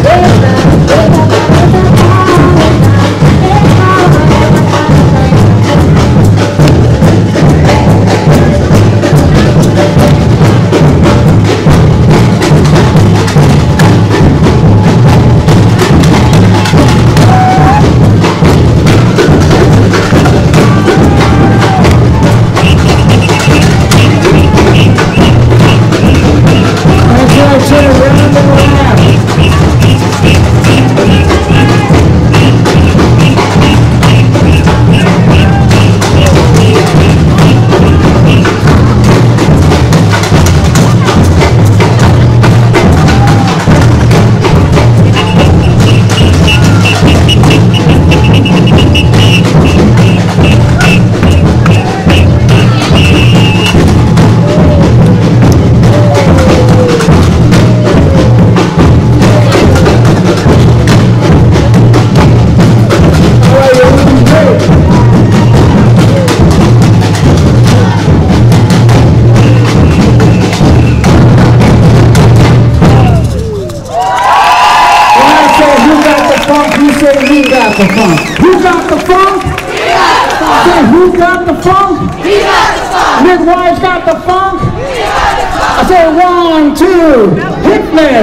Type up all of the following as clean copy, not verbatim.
got the funk? Who got the funk? We got the funk. Say, who got the funk? We got the funk. Midwives got the funk? We got the funk. I say 1, 2, hit me.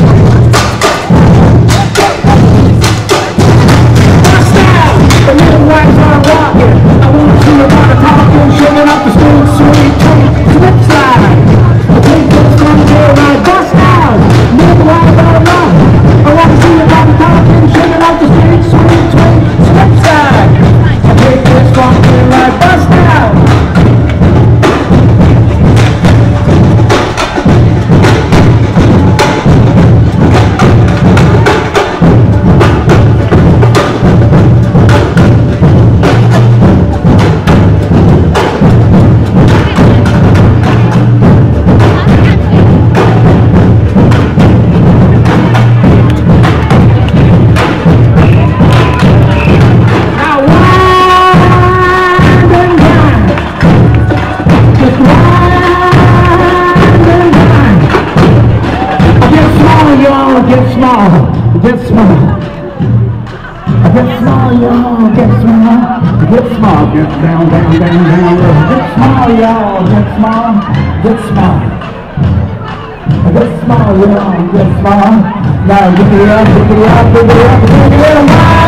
Bust out. The midwives are rocking. I want to see about the talking, shaking up the smooth, sweet, slip slide. The people's from here, right? Bust out. Midwives are rocking. I want to see about the talking, shaking up the sweet, slip slide. I take this from here, right? Bust out. Get small, y'all, get small, get small, get down, down, down, down, get small, y'all, get small, get small, get small, y'all, get small, now get it up, get it up, get it up, get it up,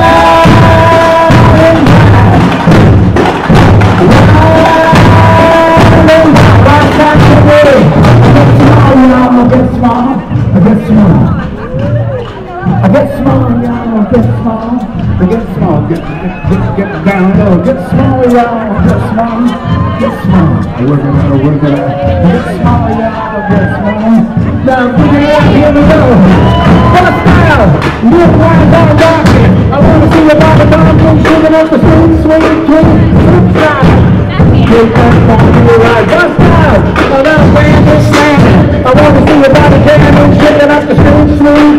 get small, get small. I get small, y'all, get small, get small, get down low, get small, y'all, get small, get small. Work it out, work it out. Get small, y'all, get small. Now, bring it up, here we go. Bust out, midwives are rocking. I want to see your body dancing, shaking up the sweet, sweet, sweet, sweet side. Take that funky right, bust out. Now that band is slamming. I want to see your body dancing, shaking up the sweet, sweet.